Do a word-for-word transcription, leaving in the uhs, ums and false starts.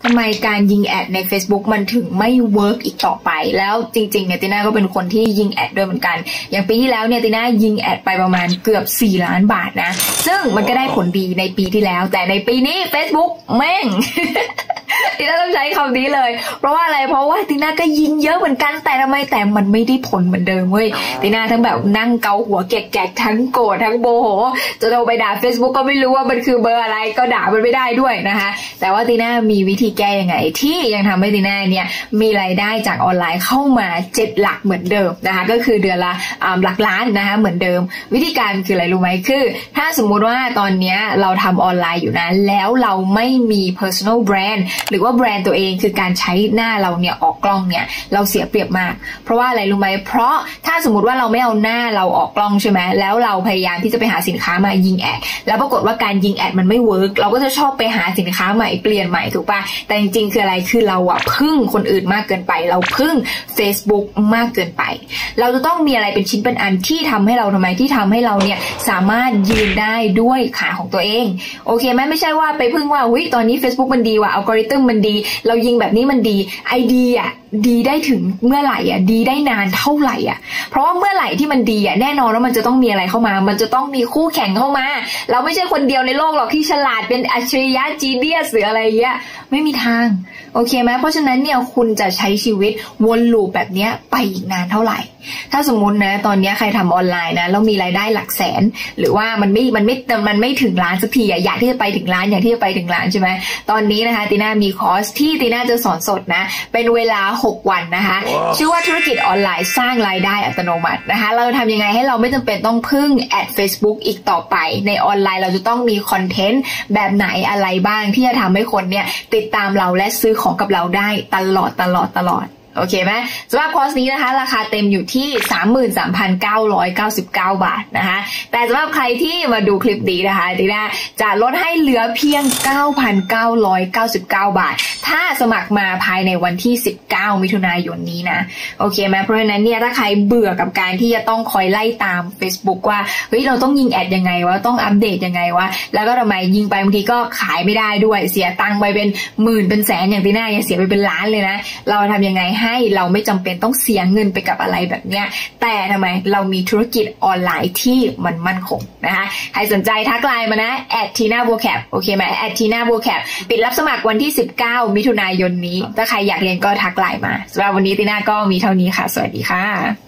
ำไมการยิงแอดใน Facebook มันถึงไม่เวิร์กอีกต่อไปแล้วจริงๆเนี่ยติน่าก็เป็นคนที่ยิงแอดด้วยเหมือนกันอย่างปีที่แล้วเนี่ยติน่ายิงแอดไปประมาณเกือบสี่ล้านบาทนะซึ่งมันก็ได้ผลดีในปีที่แล้วแต่ในปีนี้ Facebook แม่ง ติน่าต้องใช้คำนี้เลยเพราะว่าอะไรเพราะว่าติน่าก็ยิงเยอะเหมือนกันแต่ทำไมแต่มันไม่ได้ผลเหมือนเดิมเว้ยติน่าทั้งแบบนั่งเกาหัวแกะๆทั้งโกรธทั้งโมโหจะโทรไปด่า Facebook ก็ไม่รู้ว่ามันคือเบอร์อะไรก็ด่ามันไม่ได้ด้วยนะคะแต่ว่าติน่ามีวิธีแก้ยังไงที่ยังทำให้ติน่าเนี่ยมีรายได้จากออนไลน์เข้ามาเจ็ดหลักเหมือนเดิมนะคะก็คือเดือนละหลักล้านนะคะเหมือนเดิมวิธีการคืออะไรรู้ไหมคือถ้าสมมุติว่าตอนนี้เราทำออนไลน์อยู่นะแล้วเราไม่มี personal brand หรือว่าแบรนด์ตัวเองคือการใช้หน้าเราเนี่ยออกกล้องเนี่ยเราเสียเปรียบมากเพราะว่าอะไรรู้ไหมเพราะถ้าสมมติว่าเราไม่เอาหน้าเราออกกล้องใช่ไหมแล้วเราพยายามที่จะไปหาสินค้ามายิงแอดแล้วปรากฏว่าการยิงแอดมันไม่เวิร์กเราก็จะชอบไปหาสินค้าใหม่เปลี่ยนใหม่ถูกป่ะแต่จริงๆคืออะไรคือเราอะพึ่งคนอื่นมากเกินไปเราพึ่ง Facebook มากเกินไปเราจะต้องมีอะไรเป็นชิ้นเป็นอันที่ทำให้เราทำไมที่ทำให้เราเนี่ยสามารถยืนได้ด้วยขาของตัวเองโอเคไหมไม่ใช่ว่าไปพึ่งว่าอุ้ยตอนนี้ Facebook มันดีว่ะอัลกอริทึมมันดีเรายิงแบบนี้มันดีไอเดียดีได้ถึงเมื่อไหร่อ่ะดีได้นานเท่าไหร่อ่ะเพราะว่าเมื่อไหร่ที่มันดีอ่ะแน่นอนว่ามันจะต้องมีอะไรเข้ามามันจะต้องมีคู่แข่งเข้ามาเราไม่ใช่คนเดียวในโลกหรอกที่ฉลาดเป็นอัจฉริยะจีเนียสหรืออะไรเงี้ยไม่มีทางโอเคไหมเพราะฉะนั้นเนี่ยคุณจะใช้ชีวิตวนลูปแบบนี้ไปอีกนานเท่าไหร่ถ้าสมมตินะตอนนี้ใครทำออนไลน์นะแล้วมีรายได้หลักแสนหรือว่ามันไม่มันไม่มันไม่ถึงล้านสักทีอยากที่จะไปถึงล้านอยากที่จะไปถึงล้านใช่ไหมตอนนี้นะคะตีน่ามีคอร์สที่ตีน่าจะสอนสดนะเป็นเวลาหกวันนะคะ wow. ชื่อว่าธุรกิจออนไลน์สร้างรายได้อัตโนมัตินะคะเราทำยังไงให้เราไม่จำเป็นต้องพึ่งแอด Facebook อีกต่อไปในออนไลน์เราจะต้องมีคอนเทนต์แบบไหนอะไรบ้างที่จะทำให้คนเนี่ยติดตามเราและซื้อของกับเราได้ตลอดตลอดตลอดโอเคไหมสำหรับคอร์สนี้นะคะราคาเต็มอยู่ที่ สามหมื่นสามพันเก้าร้อยเก้าสิบเก้า บาทนะคะแต่สำหรับใครที่มาดูคลิปนี้นะคะดีนะจะลดให้เหลือเพียง เก้าพันเก้าร้อยเก้าสิบเก้า บาทถ้าสมัครมาภายในวันที่สิบเก้ามิถุนายนนี้นะโอเคไหมเพราะฉะนั้นเนี่ยถ้าใครเบื่อกับการที่จะต้องคอยไล่ตาม Facebook ว่าเฮ้ยเราต้องยิงแอดยังไงวะต้องอัปเดตยังไงวะแล้วก็ทำไมยิงไปบางทีก็ขายไม่ได้ด้วยเสียตังค์ไปเป็นหมื่นเป็นแสนอย่างที่หน้ายังเสียไปเป็นล้านเลยนะเราทำยังไงให้เราไม่จำเป็นต้องเสียเงินไปกับอะไรแบบเนี้ยแต่ทำไมเรามีธุรกิจออนไลน์ที่มันมั่นคงนะคะใครสนใจทักไลน์มานะ แอท ที น่า โวแคป โอเคไหม แอท ที น่า โวแคป ปิดรับสมัครวันที่สิบเก้ามิถุนายนนี้ถ้าใครอยากเรียนก็ทักไลน์มาสำหรับวันนี้ตีน่าก็มีเท่านี้ค่ะสวัสดีค่ะ